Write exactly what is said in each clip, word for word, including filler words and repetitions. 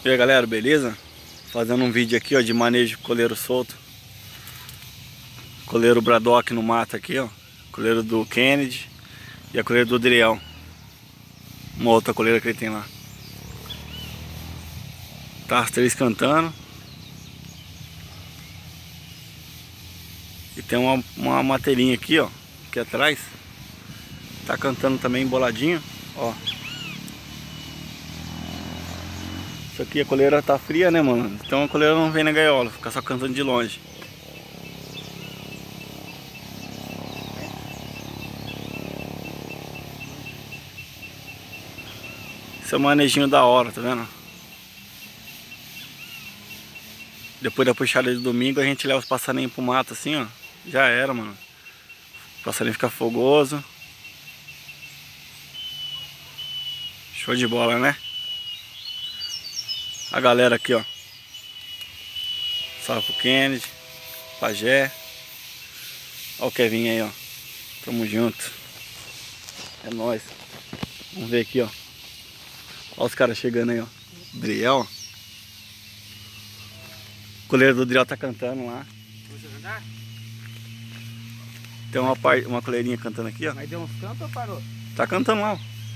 E aí galera, beleza? Fazendo um vídeo aqui ó, de manejo de coleiro solto. Coleiro Braddock no mato aqui ó. Coleiro do Kennedy e a coleira do Driel. Uma outra coleira que ele tem lá. Tá as três cantando. E tem uma, uma mateirinha aqui ó, aqui atrás. Tá cantando também boladinho, ó. Isso aqui a coleira tá fria, né, mano? Então a coleira não vem na gaiola, fica só cantando de longe. Esse é o manejinho da hora, tá vendo? Depois da puxada de domingo a gente leva os passarinhos pro mato assim, ó. Já era, mano. O passarinho fica fogoso. Show de bola, né? A galera aqui, ó. Salve pro Kennedy, Pajé. Ó o Kevin aí, ó. Tamo junto. É nóis. Vamos ver aqui, ó. Ó os caras chegando aí, ó. Driel, ó. O coleiro do Driel tá cantando lá. Tem uma, par... uma coleirinha cantando aqui, ó. Mas deu uns cantos ou parou? Tá cantando lá, ó.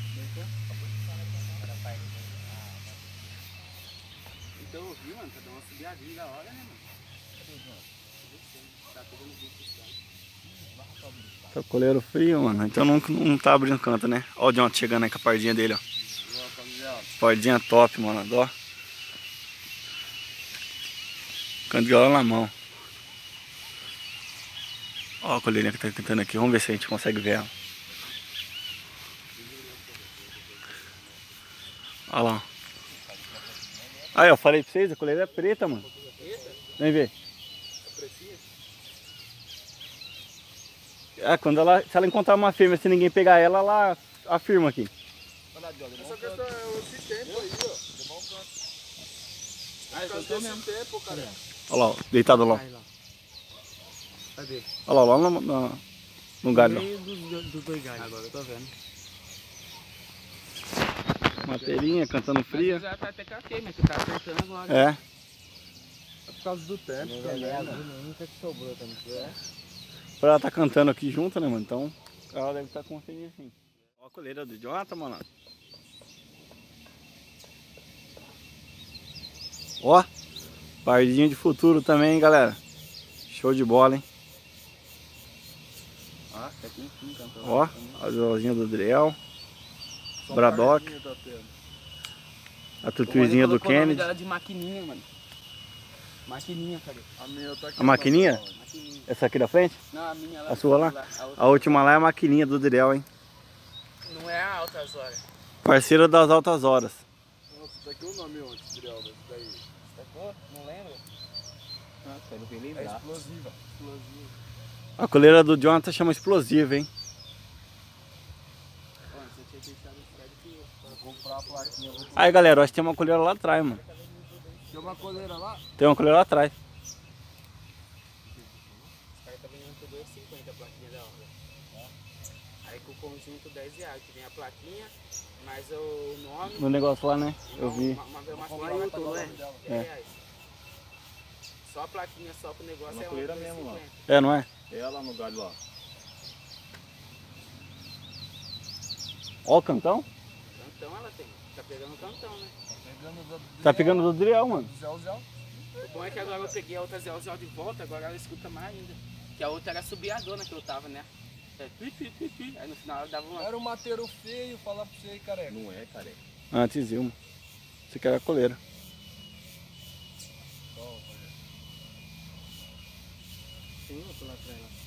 Então eu vi, mano, tá dando uma subiadinha da hora, né, mano? Tá pegando bicho. Tá coleiro frio, mano. Então não, não tá abrindo canto, né? Ó o John chegando aí com a pardinha dele, ó. Pardinha top, mano. Ó. Canto de viola na mão. Ó a coleirinha que tá cantando aqui. Vamos ver se a gente consegue ver ela. Olha lá. Aí, ó, falei pra vocês, a coleira é preta, mano. Vem ver. É, quando ela, se ela encontrar uma fêmea, se ninguém pegar ela, ela afirma aqui. Essa questão é esse tempo aí, ó. Ah, eu tô mesmo. Tempo, cara. Olha lá, ó, deitado lá. Cadê? Olha lá, lá no, no, no galho. No meio dos, dos dois galhos. Agora eu tô vendo. Mateirinha, cantando fria. Mas já tá até catei, mas que tá apertando agora. É. É por causa do tempo também, né? Nunca que sobrou também. É. Pra ela tá cantando aqui junto, né, mano? Então ela deve estar com fêmea assim. Ó a coleira do Jonathan, mano. Ó, pardinho de futuro também, hein, galera. Show de bola, hein? Ó, tá aqui enfim, cantou. Ó, a violinha do Driel. Braddock. A tutuizinha do Kennedy. O nome dela de maquininha, mano. Maquininha, cadê? A minha tá aqui. A maquininha? Maquininha. Essa aqui da frente? Não, a minha lá. A sua lá? A, outra A última lá é a maquininha do Driel, hein? não é a altas horas. Parceira das altas horas. Nossa, tá aqui o nome onde, Driel, desse daí? Sacou? Não lembra? Nossa, eu não vim É lembrar. explosiva. Explosiva. A coleira do Jonathan chama explosiva, hein? Ó, você tinha deixado o Fred que eu Vou comprar a plaquinha. Vou... Aí, galera, eu acho que tem uma coleira lá atrás, mano. Tem uma coleira lá? Tem uma coleira lá atrás. Os caras tá vendendo por dois reais e cinquenta a plaquinha da hora. Aí com o conjunto dez reais, que vem a plaquinha, mais o nome. No negócio lá, né? Eu vi. Uma, uma, uma fila lá, não é? É. dez reais. Só a plaquinha, só com o negócio é coleira um mesmo lá. É, não é? É ela no galho lá. Ó o cantão. Cantão ela tem. Tá pegando cantão, né? Pegando do Tá pegando do Driel, mano. Zéu, Zéu. O bom é que agora eu peguei a outra Zé Zé de volta, agora ela escuta mais ainda. Que a outra era subiadona que eu tava, né? É, pi, pi, pi, pi. Aí no final ela dava uma. Era um mateiro feio, falar pra você aí, careca. Não é, careca. Antes Ilma. Você quer a coleira. Tem outro lá atrás lá.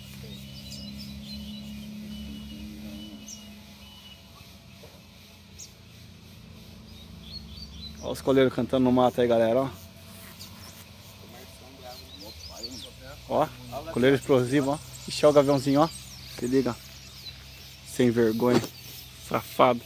Ó os coleiros cantando no mato aí, galera, ó. Ó, coleiro explosivo, ó. Ixi, ó o gaviãozinho, ó. Se liga. Sem vergonha. Safado.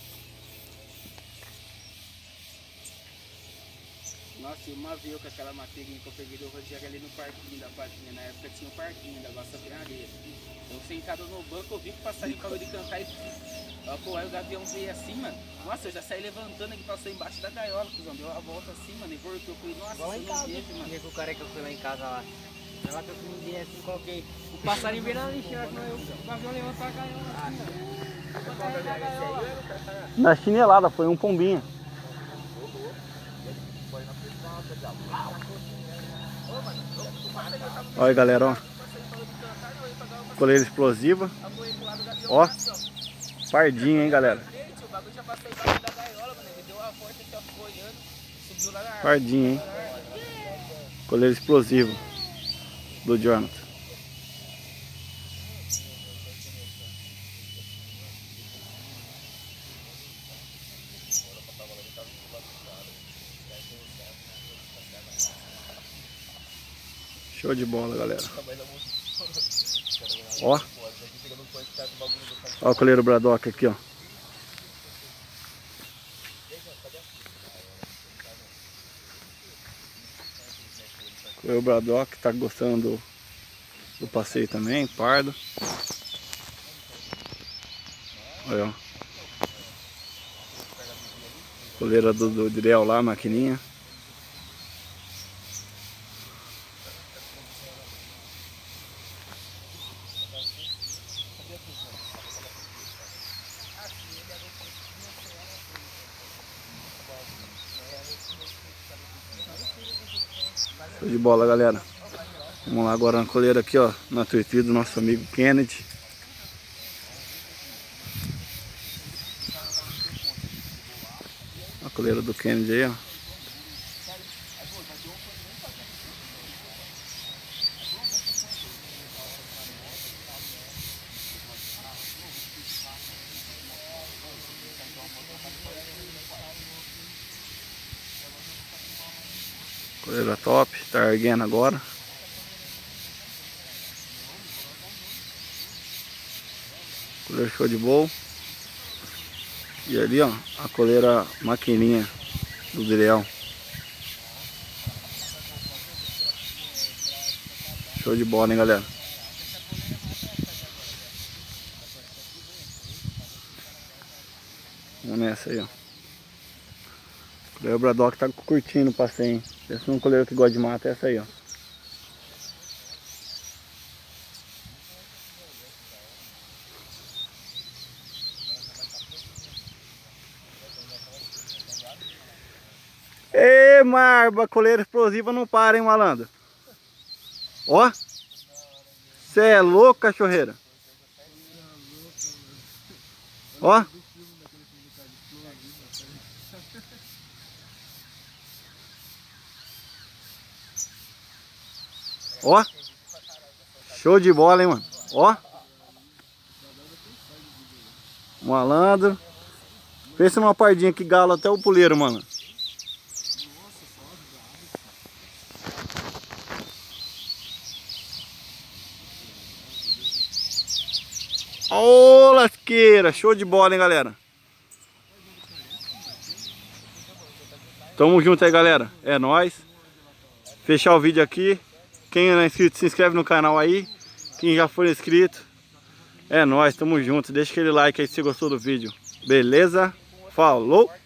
Nossa, e uma vez com aquela mateirinha que eu peguei do Rogério ali no parquinho da Patinha. Na época tinha um parquinho da Gosta de Areia. Eu sentado no banco, eu vi que o passarinho parou de cantar e Ó, pô, aí o gavião veio assim, mano. Nossa, eu já saí levantando, ele passou embaixo da gaiola, cuzão. Deu a volta assim, mano, e voltou. Eu falei, nossa, Igual lá em isso eu casa, não vejo, mano. dia que o cara que eu fui lá em casa lá. Ela que eu fui ninguém assim, coloquei o passarinho bem na lixeira, o gavião levantou a gaiola assim, mano. Vou carregar a gaiola. Na chinelada, foi um pombinho. Olha aí, galera, ó. Coleira explosiva. Ó. Pardinho, hein, galera. O bagulho já passou embaixo da gaiola, mano. Ele deu a porta aqui, ó, ficou olhando. Subiu lá na árvore. Pardinho, hein. Coleira explosiva do Jonathan. Show de bola, galera. Ó. Ó o coleiro Braddock aqui, ó. O coleiro Braddock tá gostando do, do passeio também, pardo. Olha, ó. Coleira do, do Direl lá, maquininha. Show de bola, galera. Vamos lá agora na coleira aqui, ó, na Tuiuti do nosso amigo Kennedy. A coleira do Kennedy aí, ó. Coleira top, tá erguendo agora. Coleira show de bola. E ali, ó, a coleira maquininha do Direl. Show de bola, hein, galera. Vamos nessa aí, ó. O Braddock tá curtindo o passeio, hein? Esse é um coleiro que gosta de mato, é essa aí, ó. Ê, Marba, coleira explosiva não para, hein, malandro? Ó. Cê é louco, cachorreira. Ó. Ó. Show de bola, hein, mano. Ó. Malandro. Pensa numa pardinha que gala até o puleiro, mano. Ô, lasqueira. Show de bola, hein, galera. Tamo junto aí, galera. É nóis. Fechar o vídeo aqui. Quem não é inscrito, se inscreve no canal aí. Quem já for inscrito, é nóis, tamo junto. Deixa aquele like aí se você gostou do vídeo. Beleza? Falou!